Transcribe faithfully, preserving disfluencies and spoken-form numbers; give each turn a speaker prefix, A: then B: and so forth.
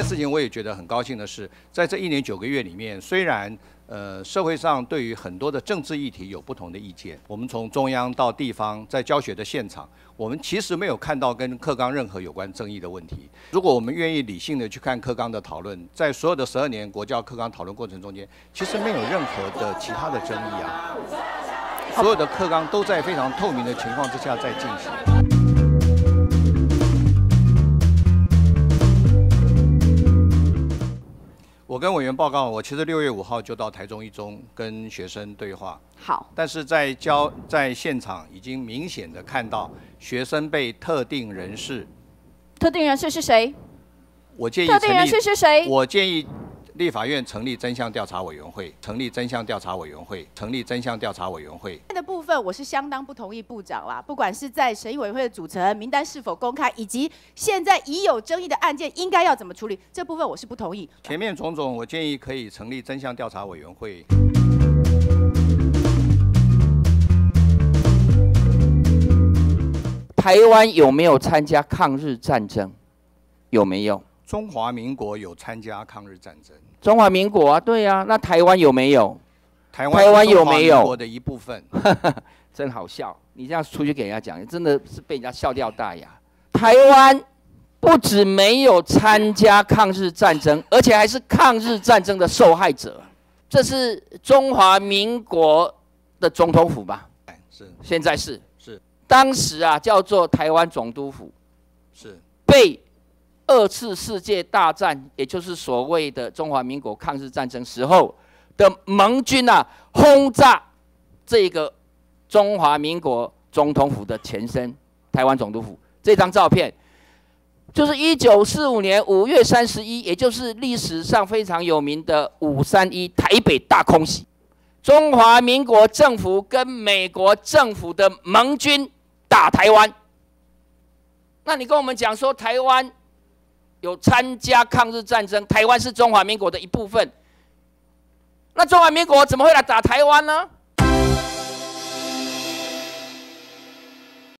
A: 件事情我也觉得很高兴的是，在这一年九个月里面，虽然呃社会上对于很多的政治议题有不同的意见，我们从中央到地方，在教学的现场，我们其实没有看到跟课纲任何有关争议的问题。如果我们愿意理性的去看课纲的讨论，在所有的十二年国教课纲讨论过程中间，其实没有任何的其他的争议啊。所有的课纲都在非常透明的情况之下在进行。 我跟委员报告，我其实六月五号就到台中一中跟学生对话。
B: 好，
A: 但是在教在现场已经明显的看到学生被特定人士，
B: 特定人士是谁？
A: 我建议
B: 特定人士是谁？
A: 我建议立法院成立真相调查委员会，成立真相调查委员会，成立真相调查委员会。
C: 的部分我是相当不同意部长啦，不管是在审议委员会的组成、名单是否公开，以及现在已有争议的案件应该要怎么处理，这部分我是不同意。
A: 前面种种，我建议可以成立真相调查委员会。
D: 台湾有没有参加抗日战争？有没有？
A: 中华民国有参加抗日战争。
D: 中华民国啊，对啊，那台湾有没有？
A: 台湾
D: 有没有？
A: 国的一部分，
D: 真好笑！你这样出去给人家讲，真的是被人家笑掉大牙。台湾不止没有参加抗日战争，而且还是抗日战争的受害者。这是中华民国的总统府吧？
A: 是，
D: 现在是
A: 是。
D: 当时啊，叫做台湾总督府，
A: 是
D: 被二次世界大战，也就是所谓的中华民国抗日战争时候。 的盟军啊，轰炸这个中华民国总统府的前身——台湾总督府。这张照片就是一九四五年五月三十一，也就是历史上非常有名的五三一台北大空袭。中华民国政府跟美国政府的盟军打台湾。那你跟我们讲说，台湾有参加抗日战争，台湾是中华民国的一部分。 那中华民国怎么会来打台湾呢？